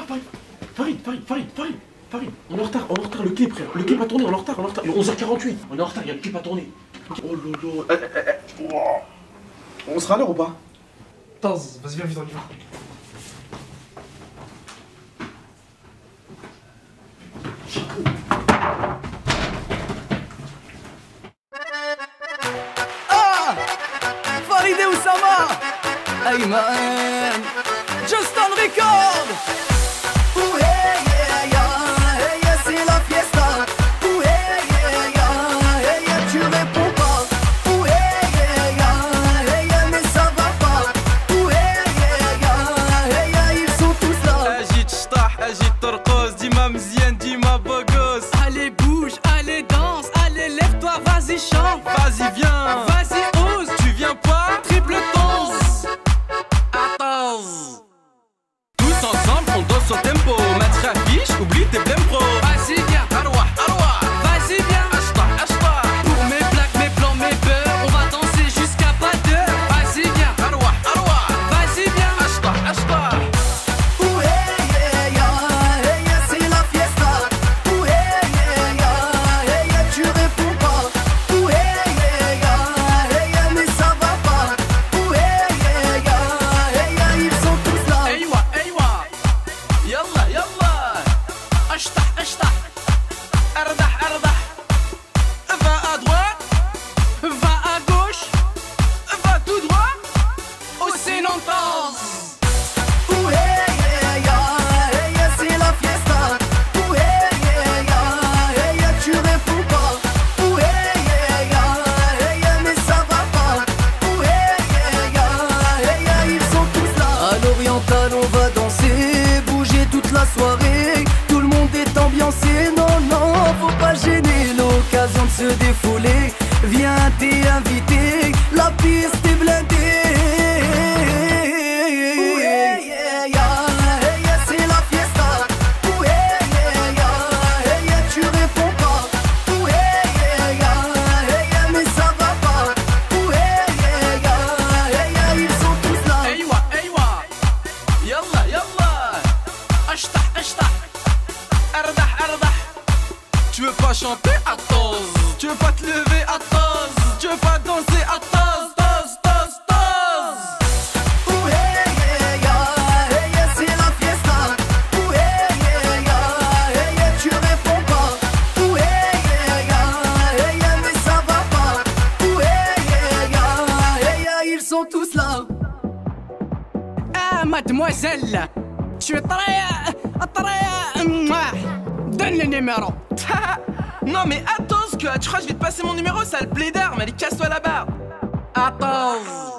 Farid, on est en retard, le clip, frère. Le clip a tourné, on est en retard. Il est 11h48, on est en retard, il y a le clip à tourner. Oh lolo. On sera à l'heure ou pas? Taz, vas-y, viens vite, on y va. Farid et Oussama, Ayman, Just on Record. Ouh hey yeah, c'est la fiesta. Ouh hey yeah, tu réponds pas. Ouh hey yeah, mais ça va pas. Ouh hey, ils sont tous là. Agite j'tah, agite ترقص ديما مزيان ديما beau gosse. Allez bouge, allez danse, allez lève-toi, vas-y chante. Vas-y viens, Vas-y ose, tu viens pas, triple danse. attends. Tous ensemble on danse au tempo. Match affiche, oublie tes blèmes pro. Vas-y viens, Arwa, arwa, vas-y viens. ashta. Pour mes plaques, mes plans, mes beurres, on va danser jusqu'à pas d'heure. Vas-y viens, Arwa, vas-y viens. ashta. Ouh yeah, c'est la fiesta. Ouh yeah, tu réponds pas. Ouh yeah, mais ça va pas. Ouh yeah, ils sont tous là. ايوه يلا اشطح اردح va à droite, Va à gauche, va tout droit. au sénentance. Ouh yeah, c'est la fiesta. Ouh yeah, tu réponds pas. Ouh yeah, mais ça va pas. Ouh yeah, ils sont tous là. À l'oriental on va danser, bouger toute la soirée. Tout le monde est ambiancé, non, faut pas gêner. L'occasion de se défouler, viens t'es invité, la piste est blindée. Ouh yeah, c'est la fiesta. Ouh yeah, tu réponds pas. Ouh yeah, mais ça va pas. Ouh yeah, ils sont tous là. ايوه يلا اشطح اردح. Tu veux pas chanter, attends. Tu veux pas te lever, attends. Tu veux pas danser, attends. Ouh yeah, c'est la fiesta. Ouh yeah, tu réponds pas. Ouh yeah, mais ça va pas. Ouh yeah, ils sont tous là. Ah mademoiselle, tu es très... Donne le numéro. Non mais attends, tu crois que je vais te passer mon numéro, sale blédard. Mais allez, casse-toi la barre. Attends.